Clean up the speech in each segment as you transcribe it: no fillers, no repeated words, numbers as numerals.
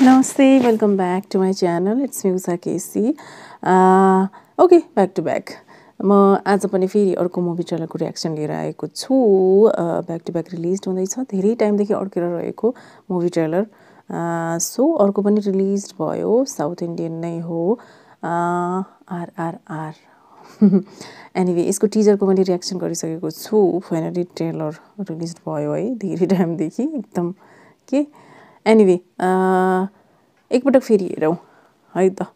Namaste, welcome back to my channel. It's me Usha KC. Okay, back to back. म आज पनि फेरि अर्को मुभी ट्रेलरको रियाक्सन लिएर आएको छु. ब्याक टु ब्याक रिलिज हुँदैछ. धेरै टाइमदेखि अड्केर रहेको मुभी ट्रेलर. सो अर्को पनि रिलिज भयो. साउथ इन्डियन नै हो. RRR. एनीवे यसको टिजरको पनि रियाक्सन गरिसकेको छु. फाइनली ट्रेलर रिलिज भयो है. धेरै टाइमदेखि एकदम के एनीवे एकपटक फेरि हेरौँ है त.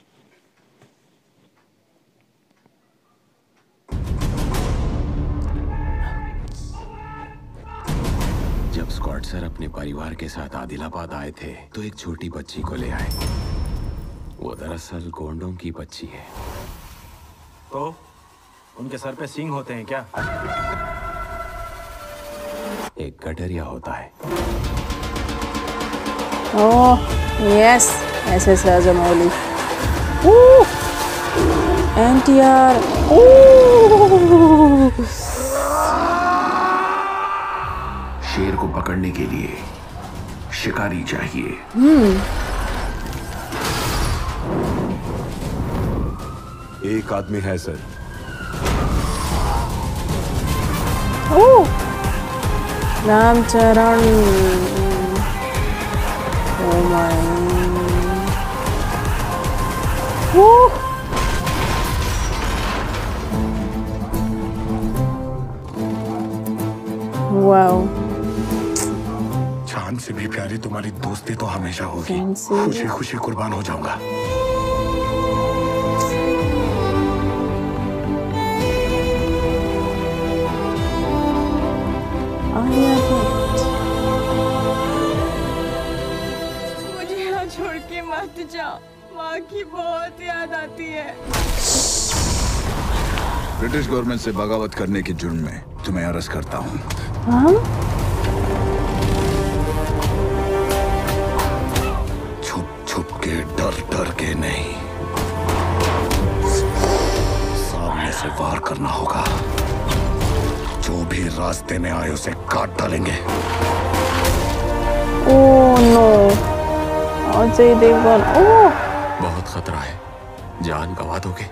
जब स्कॉट सर अपने परिवार के साथ आदिलाबाद आए थे तो एक छोटी बच्ची को ले आए. वो दरअसल गोंडों की बच्ची है. तो उनके सर पे सींग होते हैं क्या? एक गडरिया होता है. Oh, yes, SS Rajamouli. NTR. शेर को पकड़ने के लिए शिकारी चाहिए. एक आदमी है sir. Charan. Oh my. Wow. जान से भी प्यारी तुम्हारी दोस्ती तो हमेशा होगी. Fancy. खुशी खुशी कुर्बान हो जाऊंगा. Alia Bhatt. मुझे यहाँ छोड़ के मत जाओ. माँ की बहुत याद आती है. ब्रिटिश गवर्नमेंट से बगावत करने के जुर्म में तुम्हें अरेस्ट करता हूँ. हाँ? छुप छुप के डर डर के नहीं. सामने से वार करना होगा. जो भी रास्ते में आए उसे काट डालेंगे. Oh no. अजय देवगन. बहुत खतरा है. जान गवा दोगे.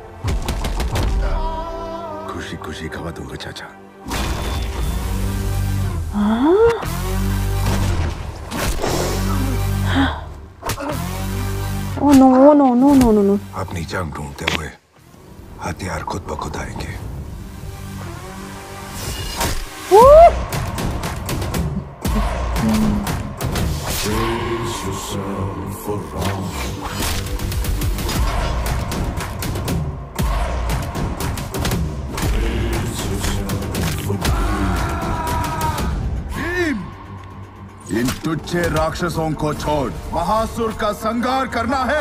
खुशी खुशी गवा दूंगा चाचा. Oh no, no, no, no, no, no. अपनी जंग ढूंढते हुए हथियार खुद ब खुद आएंगे. इन तुच्छे राक्षसों को छोड़ महासुर का संहार करना है.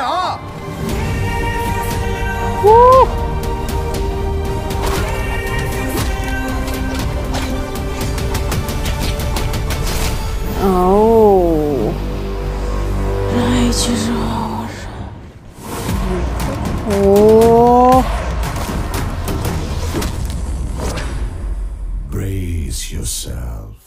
Oh, right. Oh, Brace yourself.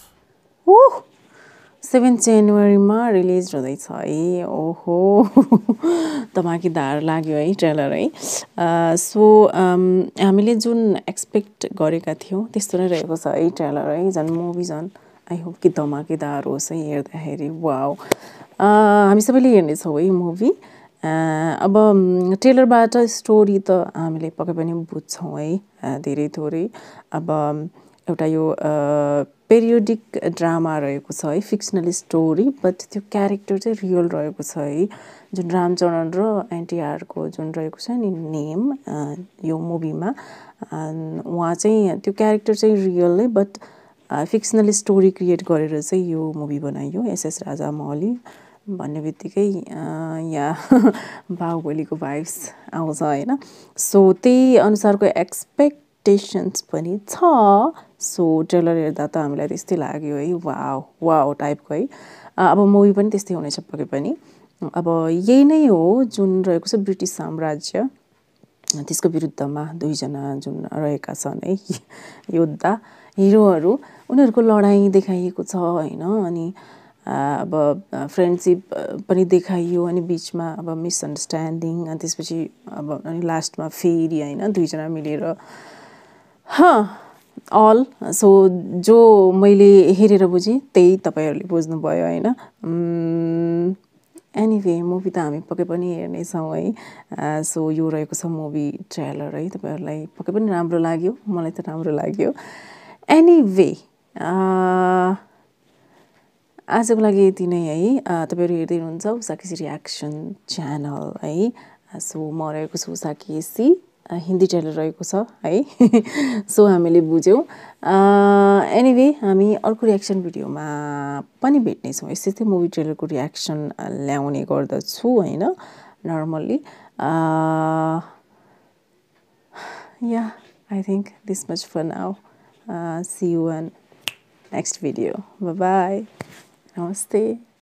7 जनवरीमा रिलिज हुँदैछ है. ओहो, धमाकेदार लाग्यो है ट्रेलर है. सो हामीले जुन एक्सपेक्ट गरेका थियौँ त्यस्तो नै रहेको छ है ट्रेलर है. झन् मुभी झन् आई होप कि धमाकेदार होस् है हेर्दाखेरि. वाउ, हामी सबैले हेर्नेछौँ है मुभी. अब ट्रेलरबाट स्टोरी त हामीले पक्कै पनि बुझ्छौँ है धेरै थोरै. अब एउटा यो पेरियोडिक ड्रामा रहेको छ है. फिक्सनल स्टोरी बट त्यो क्यारेक्टर चाहिँ रियल रहेको छ है. जुन रामचरण र एनटीआरको जुन रहेको छ नि नेम यो मुभीमा, उहाँ चाहिँ त्यो क्यारेक्टर चाहिँ रियल है बट फिक्सनल स्टोरी क्रिएट गरेर चाहिँ यो मुभी बनाइयो. एसएस राजामौली भन्ने बित्तिकै यहाँ बाहुबलीको भाइब्स आउँछ होइन. सो त्यही अनुसारको एक्सपेक्टेसन्स पनि छ. सो ट्रेलर हेर्दा त हामीलाई त्यस्तै लाग्यो है. वाउ वाउ टाइपको है. अब मुभी पनि त्यस्तै हुनेछ पक्कै पनि. अब यही नै हो जुन रहेको छ ब्रिटिस साम्राज्य, त्यसको विरुद्धमा दुईजना जुन रहेका छन् है योद्धा हिरोहरू, उनीहरूको लडाइँ देखाइएको छ होइन. अनि अब फ्रेन्डसिप पनि देखाइयो अनि बिचमा अब मिसअन्डरस्ट्यान्डिङ अनि त्यसपछि अब अनि लास्टमा फेरि होइन दुईजना मिलेर अल सो जो मैले हेरेर बुझेँ त्यही तपाईँहरूले बुझ्नुभयो होइन एनिवे मुभी त हामी पक्कै पनि हेर्नेछौँ है सो यो रहेको छ मुभी ट्रेलर है तपाईँहरूलाई पक्कै पनि राम्रो लाग्यो मलाई त राम्रो लाग्यो एनिवे आजको लागि यति नै है तपाईँहरू हेर्दै हुनुहुन्छ उषा केसी रियाक्सन च्यानल है सो म रहेको छु उषा केसी हिन्दी ट्रेलर रहेको छ है सो हामीले बुझ्यौँ एनिवे हामी अर्को रियाक्सन भिडियोमा पनि भेट्नेछौँ यस्तै मुभी ट्रेलरको रियाक्सन ल्याउने गर्दछु होइन normally yeah I think this much for now see you in next video bye नमस्ते